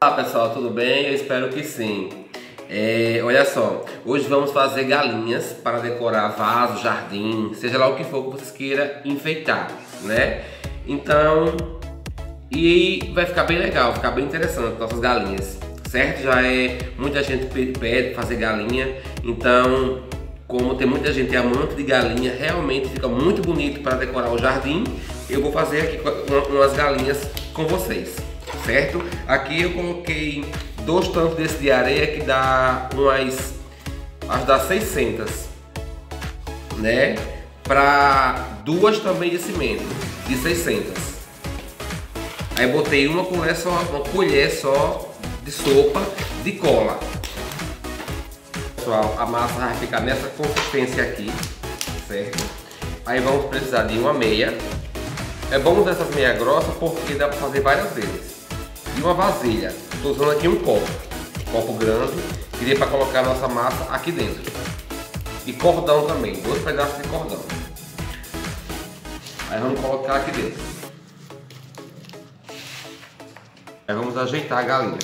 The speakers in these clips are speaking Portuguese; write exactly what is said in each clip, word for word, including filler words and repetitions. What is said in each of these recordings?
Olá pessoal, tudo bem? Eu espero que sim. É, olha só, hoje vamos fazer galinhas para decorar vaso, jardim, seja lá o que for que vocês queiram enfeitar, né? Então, e vai ficar bem legal, ficar bem interessante nossas galinhas, certo? Já é, muita gente pede fazer galinha, então, como tem muita gente amante de galinha, realmente fica muito bonito para decorar o jardim. Eu vou fazer aqui umas galinhas com vocês, certo? Aqui eu coloquei dois tantos desse de areia que dá umas, acho que dá seiscentas, né? Para duas também de cimento, de seiscentas. Aí botei uma colher só, uma colher só de sopa de cola. Pessoal, a massa vai ficar nessa consistência aqui, certo? Aí vamos precisar de uma meia. É bom usar essas meias grossas porque dá para fazer várias vezes. E uma vasilha. Estou usando aqui um copo, um copo grande, que dê para colocar a nossa massa aqui dentro. E cordão também, dois pedaços de cordão. Aí vamos colocar aqui dentro. Aí vamos ajeitar a galinha.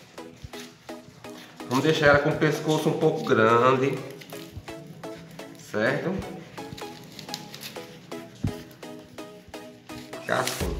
Vamos deixar ela com o pescoço um pouco grande, certo? Ficar assim.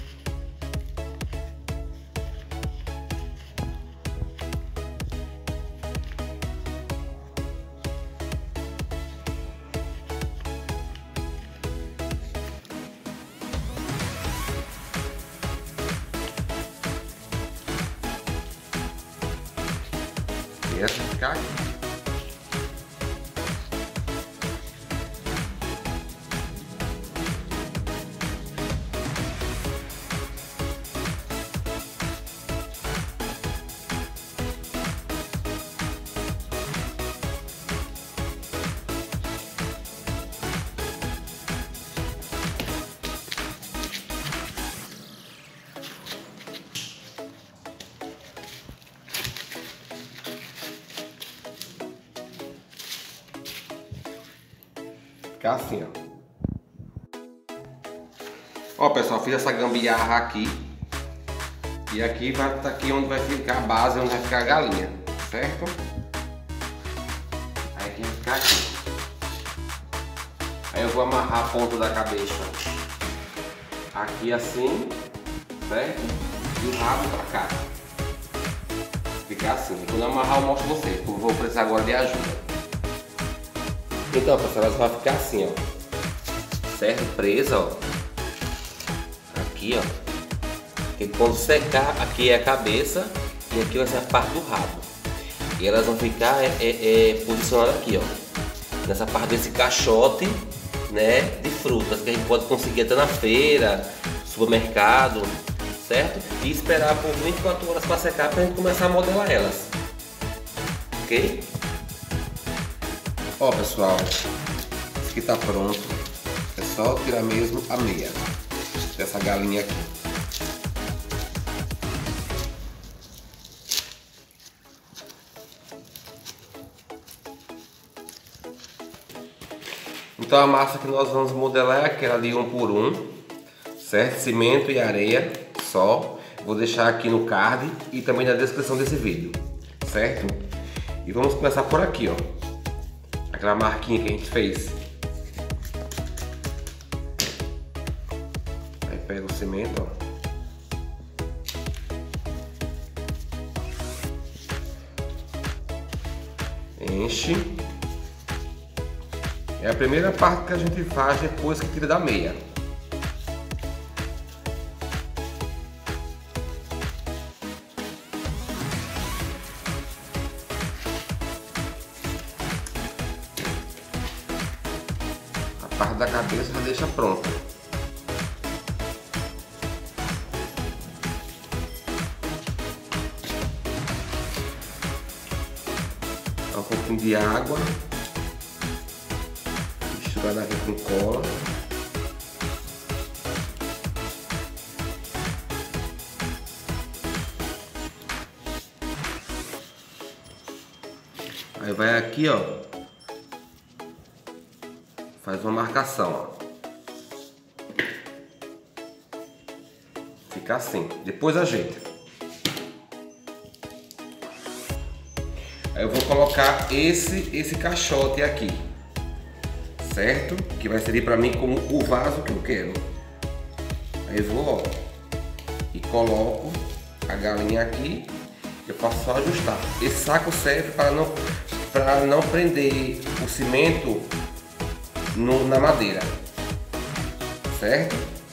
E essa ficar aqui. Ficar assim, ó. Ó pessoal, fiz essa gambiarra aqui. E aqui vai estar aqui onde vai ficar a base, onde vai ficar a galinha, certo? Aí aqui vai ficar aqui. Aí eu vou amarrar a ponta da cabeça aqui assim, certo? E o rabo pra cá. Ficar assim. Quando eu amarrar eu mostro vocês, porque eu vou precisar agora de ajuda. Então pessoal, elas vão ficar assim, ó, certo? Presa, ó, aqui, ó, porque quando secar, aqui é a cabeça e aqui vai ser a parte do rabo. E elas vão ficar é, é, é, posicionadas aqui, ó, nessa parte desse caixote, né, de frutas que a gente pode conseguir até na feira, supermercado, certo? E esperar por vinte e quatro horas para secar para a gente começar a modelar elas, ok? Ó pessoal, esse aqui tá pronto. É só tirar mesmo a meia dessa galinha aqui. Então a massa que nós vamos modelar é aquela de um por um, certo? Cimento e areia só. Vou deixar aqui no card e também na descrição desse vídeo, certo? E vamos começar por aqui, ó. Aquela marquinha que a gente fez. Aí pega o cimento, ó. Enche. É a primeira parte que a gente faz depois que tira da meia. A parte da cabeça já deixa pronta. Dá um pouquinho de água, misturada aqui com cola. Aí vai aqui, ó, faz uma marcação, ó. Fica assim, depois ajeita. Aí eu vou colocar esse, esse caixote aqui, certo? Que vai servir para mim como o vaso que eu quero. Aí eu vou, ó, e coloco a galinha aqui. Eu posso só ajustar. Esse saco serve para não, para não prender o cimento no, na madeira, certo?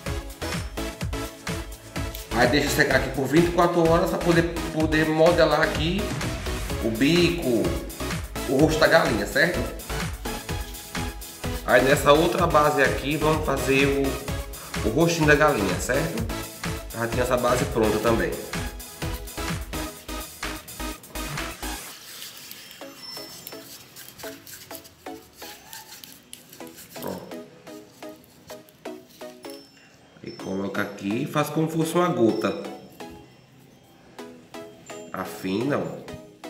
Aí deixa secar aqui por vinte e quatro horas para poder, poder modelar aqui o bico, o rosto da galinha, certo? Aí nessa outra base aqui vamos fazer o, o rostinho da galinha, certo? Já tinha essa base pronta também. E coloca aqui e faz como se fosse uma gota. Afina, ó.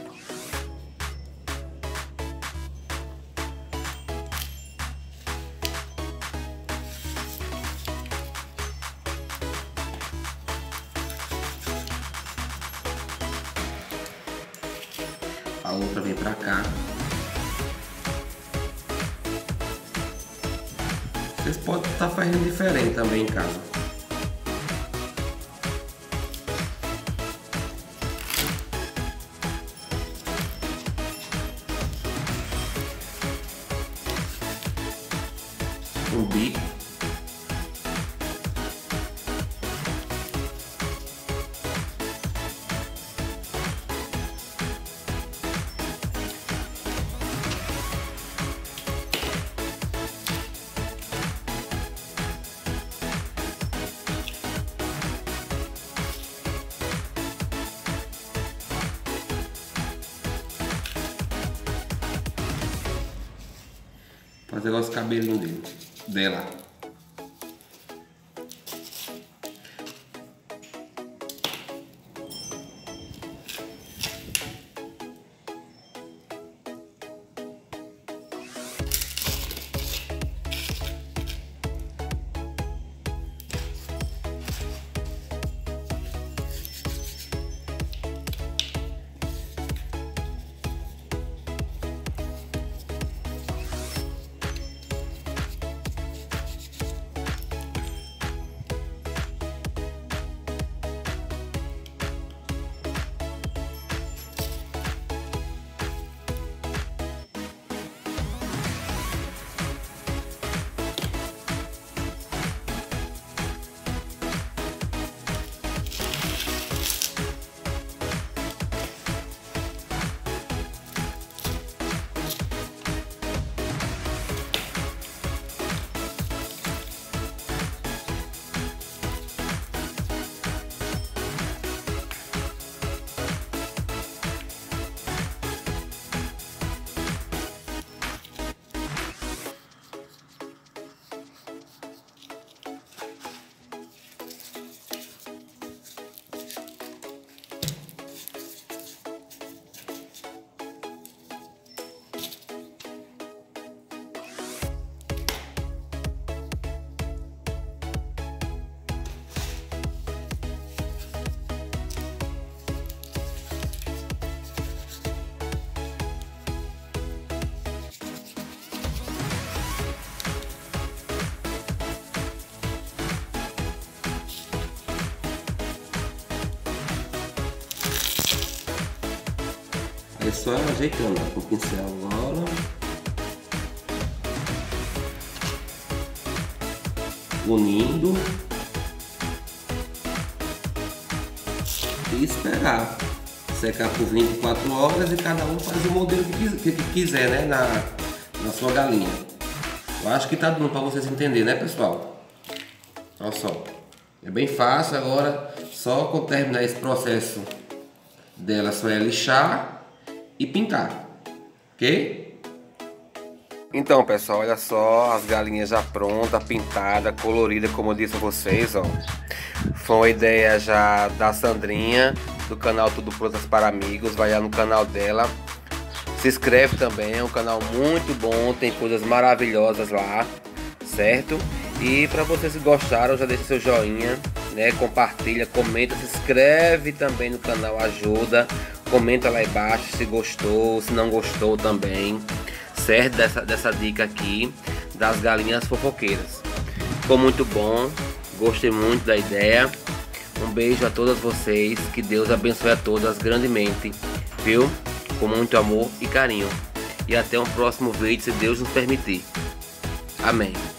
A outra vem pra cá. Vocês podem estar fazendo diferente também em casa. Um bico. Fazer os cabelinhos dele, dela. É só ajeitando com o pincel agora. Unindo. E esperar secar por vinte e quatro horas e cada um faz o modelo que, que quiser, né? Na, na sua galinha. Eu acho que tá dando para vocês entenderem, né, pessoal? Olha só. É bem fácil agora. Só quando terminar esse processo dela, só é lixar e pintar, ok? Então, pessoal, olha só, as galinhas já pronta, pintada, colorida, como eu disse a vocês, ó. Foi uma ideia já da Sandrinha, do canal Tudo Prontas para Amigos. Vai lá no canal dela, se inscreve também, é um canal muito bom, tem coisas maravilhosas lá, certo? E para vocês que gostaram, já deixa seu joinha, né? Compartilha, comenta, se inscreve também no canal, ajuda. Comenta lá embaixo se gostou, se não gostou também, certo? Dessa, dessa dica aqui das galinhas fofoqueiras. Ficou muito bom, gostei muito da ideia. Um beijo a todas vocês, que Deus abençoe a todas grandemente, viu? Com muito amor e carinho. E até um próximo vídeo, se Deus nos permitir. Amém.